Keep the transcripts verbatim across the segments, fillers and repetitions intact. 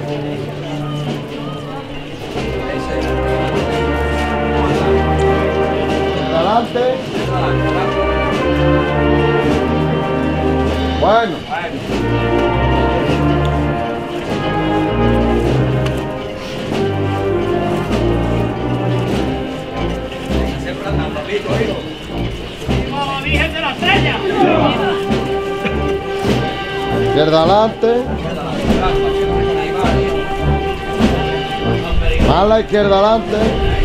Adelante. Bueno. Virgen de la Estrella. Izquierda adelante. Más la izquierda adelante.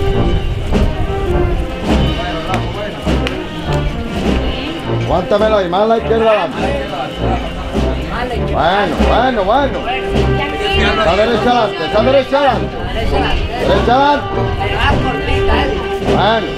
Aguántamelo ahí, más la izquierda adelante. Bueno, bueno, bueno. Esa derecha adelante, esa derecha adelante. Derecha adelante. Bueno.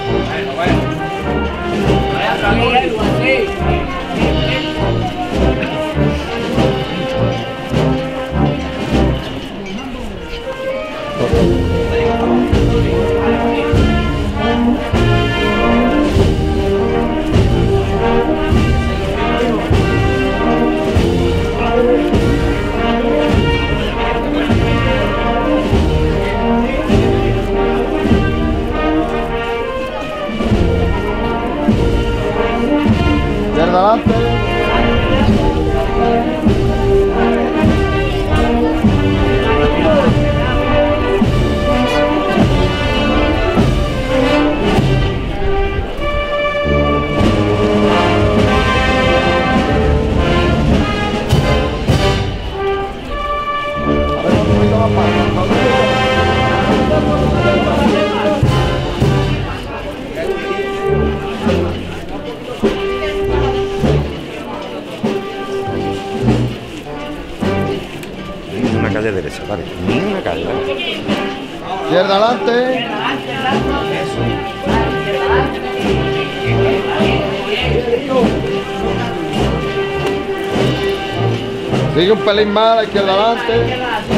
Izquierda adelante. A ver, un poquito más para. Una calle derecha, vale. Ni una calle, ¿vale? Izquierda adelante. Sigue un pelín más a la izquierda adelante.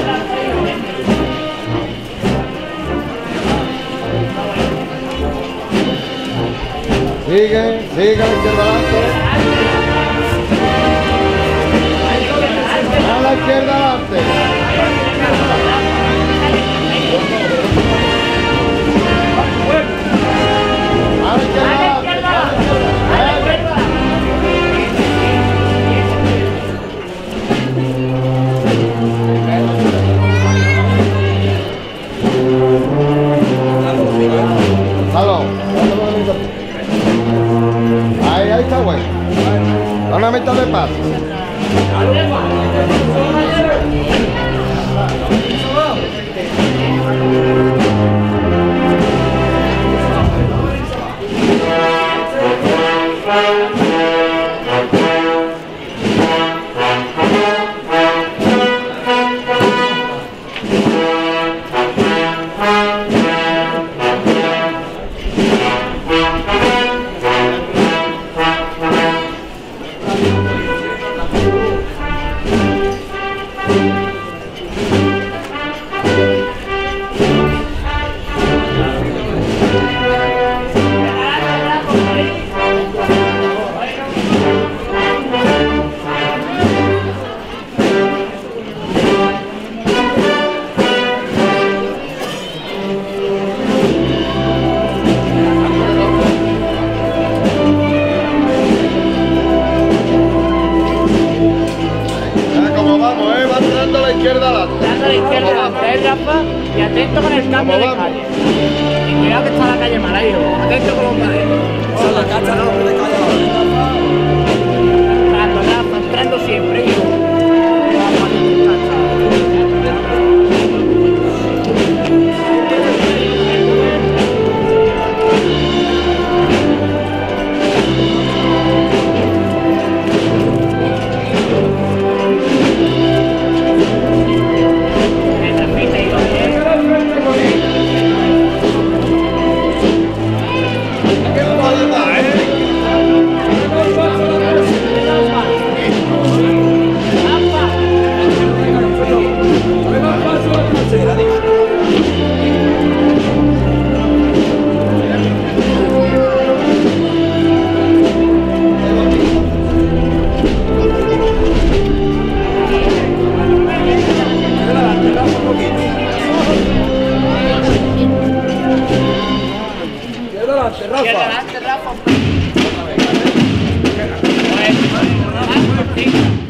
Sigue, sigue a la izquierda adelante. A la izquierda adelante. A la izquierda adelante. Gonzalo, ahí, ahí está bueno. Da una mitad de paso. izquierda adelante. Dando a la izquierda adelante, ¿eh, Rafa? Y atento con el cambio de calle. Y cuidado que está la calle mala, hijo. Atento con los maderos. Esa es la cacha, no, de calle abajo. Entrando, Rafa, entrando siempre, hijo. ¿Qué Rafa. adelante, Rafa. Pues, más cortita.